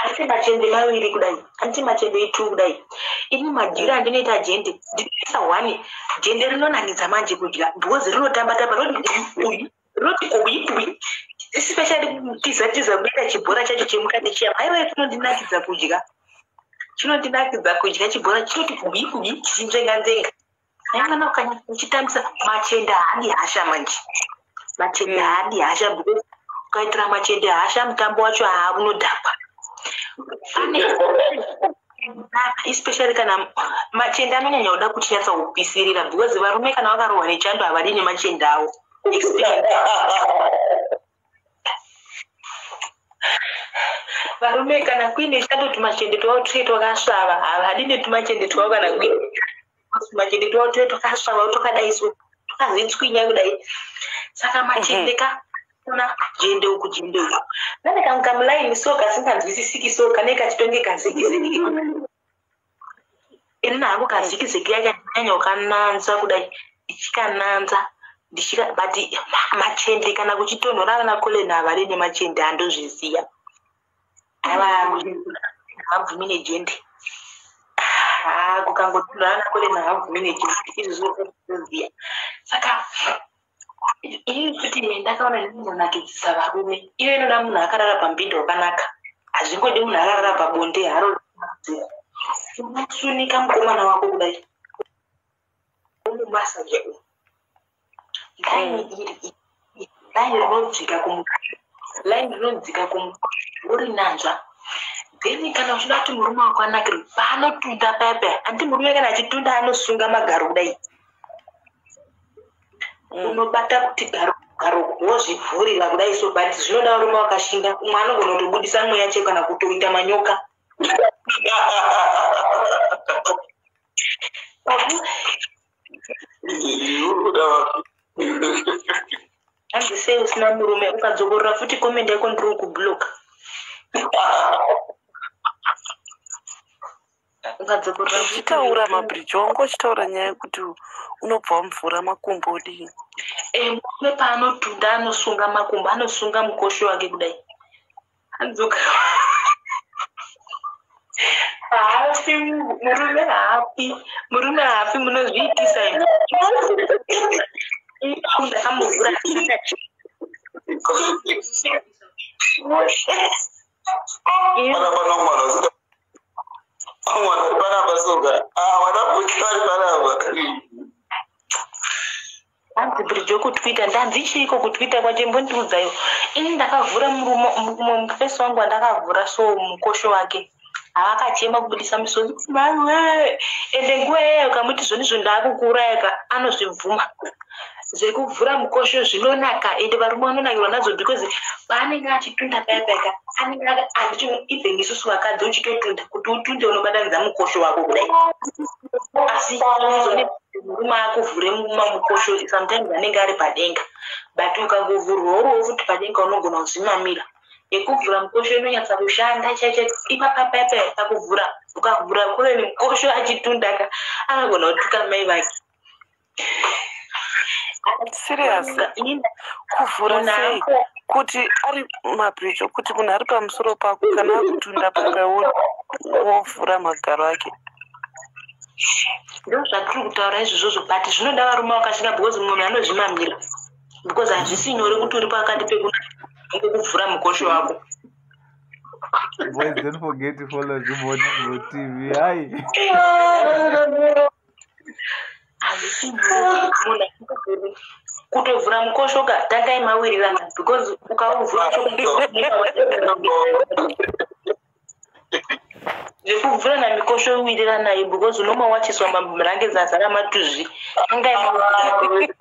asi machende maviri kudai anti machende 2 kudai ini majira andinoita jende ndinoisa 1 jende rinonakidza manje kudya because rinotamba tamba roti uyi especially tiza kuita chibhora chacho chemukati chiya maiwe chinondinakidza kudya chibhora chinoti uyi chichinzenga yangana ukanya uchitambisa machende haadi hasha manje machende haadi hasha because ukaitira machende hasha mutambo wacho unodhakwa especially kana machende anonyanya kuda kuchinyatsa kupisirira because varume kana vakarohwa nechando havadi nemachende avo varume kana kuine chando tumachende twavo tuye twakasvava havadi netumachende twavo kana kuine tumachende twavo tuye twakasvava twakadaiso twakazitswinya kudai saka machende kuna jende uku nane kamulaini so kasinganzwisisiki so kane kachitonge kazikiziki ini nangu kazikiziki yakanyanya ukananza kudai ichikananza but machende kana kuchitonhora kana kole navare nemachende andozviziya havabvumi nejende kukangotonhora kana kole nahavabvumi nejende izvozvoziya saka ini kuti ime ndakaona ndinonakidzisa varume iyo inoda munhu akarara pambindo wakanaka hazvingodi munhu akarara pabonde haro unosunika mukomana wako kudai umubasa je laini rinodzika kumukosho uri nanzva then kana uchida kuti murume wako anakire paanotunda payapaya handi murume kana achitunda anosunga magaro kudai unobata kuti garo wozvivhurira kudai so but zvinoda murume wakashinga umwe anogona kutobudisa mweya chete kana kutoita manyoka hanzi sei usina murume ukadzokorora futi komende yako ndiri kubloka uchitaura mabridge wangu uchitaura nyaya yekuti unobva mvura makumbo odii murume paanotunda anosunga makumbo anosunga mukosho wake kudai anzoka haafi murume haafi munozviitisa ini ndakamuvhura hanzi bridge wokutwitter ndanzichiko kutwitter kwachembondiudzayo ini ndakavhura mufesi wangu wandakavhura so mukosho wake havakachema kubudisa misodzi mawe ende nguva yeyo kamuti zvonizvo ndaakukuurayaka anozvibvuma zvekuvhura mukosho zvinonaka ende varume vanonakirwa nadzo because paanenge achitunda payapayaka anenge even isusu vakadzi uchitotunda kuti utunde unobatanidza mukosho wako kudai asi murume akuvhure mukosho sometimes anenge ari padenga but ukangovhurwa uriwo futi padenga unogona kuzvimamira yekuvhura mukosho inonyatsa kushanda chacho ipapapayapaya pakuvhura ukavhura kure mukosho achitundaka anogona kutuka mai vake serious kuvhura sei kuti ari mabridge kuti munhu ari pamusoro pako kana akutunda paka wovhura magaro ake ndo zvatiri kutaura izvozvo but zvinoda varume vakashinga because mumwe anozvimamira because hazvisi nyore kuti uri pakati pekuvhura mukosho wako. Boys, don't forget to follow Jumotivo TV. Hi. Kutovhura mukosho tangai mawirirana because ukauvhura zvekuvhura namikosho wirirana because unomawachiswa marange zazara matuzvi tangai mawirirana.